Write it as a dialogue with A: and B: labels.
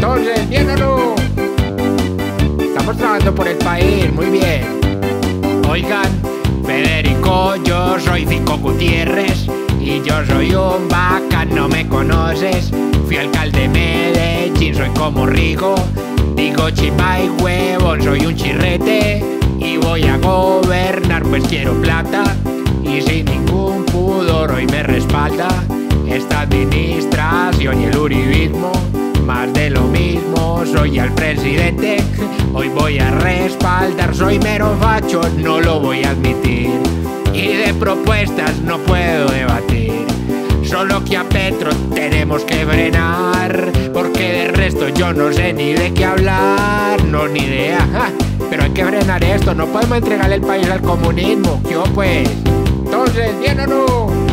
A: Entonces, ¿bien o no? Estamos trabajando por el país, muy bien. Oigan, Federico, yo soy Fico Gutiérrez y yo soy un bacán, no me conoces. Fui alcalde de Medellín, soy como Rigo. Digo chimba y huevón, soy un chirrete y voy a gobernar, pues quiero plata y sin ningún pudor hoy me respalda esta administración y el uribismo. Más de lo mismo, soy el presidente, hoy voy a respaldar, soy mero facho, no lo voy a admitir, y de propuestas no puedo debatir, solo que a Petro tenemos que frenar, porque de resto yo no sé ni de qué hablar, no ni idea, pero hay que frenar esto, no podemos entregarle el país al comunismo, ¿qué pues? Entonces, ¿bien o no?